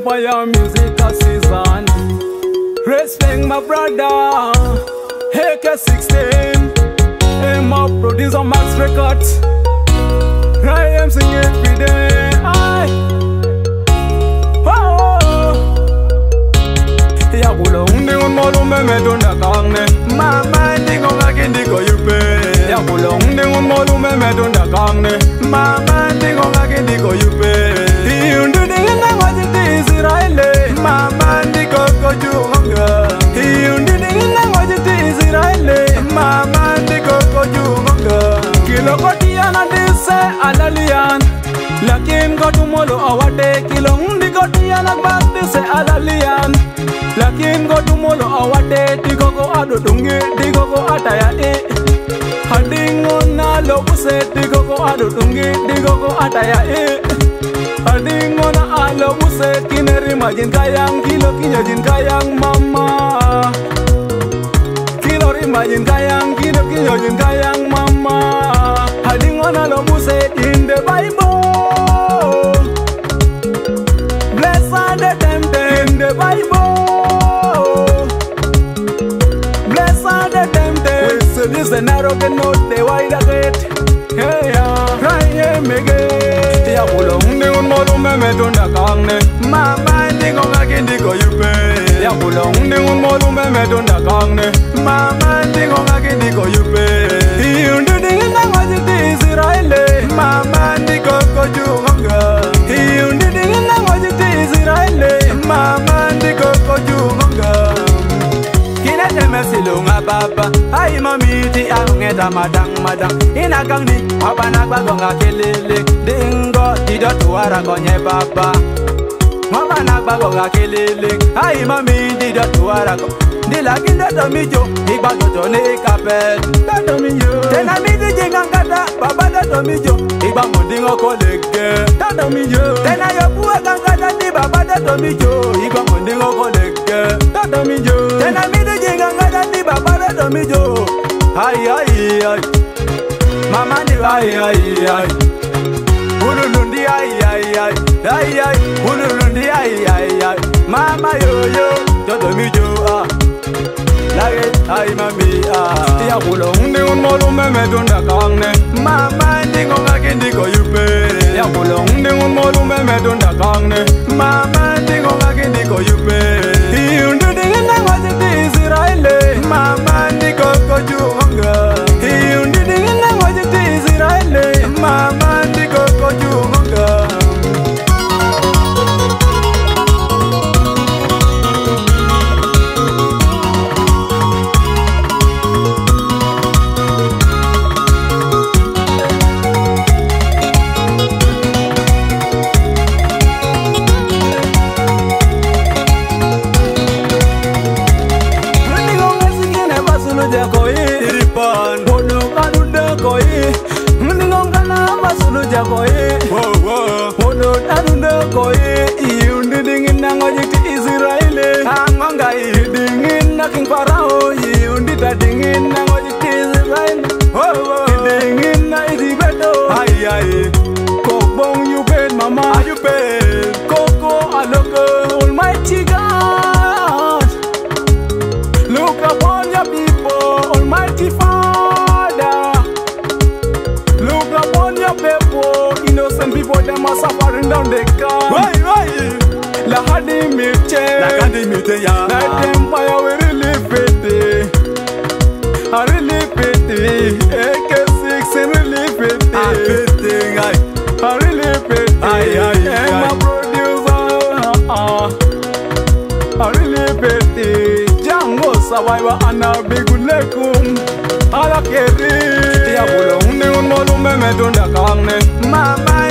Empire music season. Respect my brother, AK-16. I'm a producer, Max Records. I am singing every day. Ya kulo undi unmolu memedunda kangne. Mama ndiko ngaki ndiko Yupet. Ya kulo undi unmolu memedunda kangne. Mama ndiko ngaki ndiko Yupet. Iundu dingina ngajiti Israeli. Mama ndiko kojunga. Iundu dingina ngajiti Israeli. Mama ndiko kojunga. Kilo kotiana dise alalian. Lakin kotumolo awate kilo undi kotiana bakdise alalian. Lakin kotumolo awate tikoko adotungi tikoko ataya Hadingo na lobuse tikoko adotungi tikoko ataya Hadingo na alobuse kineri majin kayang kilo kinyajin kayang mama Kilo rimajin kayang kilo kinyajin kayang mama Hadingo na lobuse in the Bible Blessed the tempted in the Bible This the narrow get not the wide gate. Hey ya, right mege. Ya kulo undi unmolu memedunda kangne. Mama ndiko ngaki ndiko Yupet. Ya kulo undi unmolu memedunda kangne. Mama ndiko ngaki ndiko Yupet. Iundu dingina ngajiti Israeli. Mama ndiko kojunga. Iundu dingina ngajiti Israeli. Mama ndiko kojunga. Mesilunga baba ai mamiti angeta madang inagang ni abana bagonga kelele dingo didotwara konye baba mabana bagonga kelele ai mamiti didotwara ko dilagindo tomijo igbagojo ne kapet tomijo tena miti jingangada baba tomijo igbamodingo kolege tomijo tena yobuwe gangada di baba tomijo igbamodingo kolege tomijo tena miti jingangada di baba tomijo ay mama ni ay ululundi ay ululundi ay mama yo tomijo ay mami ya kulo undi unmolu memedunda kangne mama ndiko ngaki ndiko Yupet ya kulo undi unmolu memedunda kangne mama ndiko ngaki ndiko Yupet iundu dingina ngajiti Israeli mama ndiko kojunga iundu dingina ngajiti Israeli mama ndiko kojunga Almighty God, look upon your people, Almighty Father. Look upon your people, innocent people, them are suffering down the car. La hadi mite ya. La empire we really pity. I really pity. AK-16 really pity. I really pity. And my producer, I really pity. Jango survivor and a big lekum. Ala keri. Ya kulo undi unmolu memedunda kangne. Mama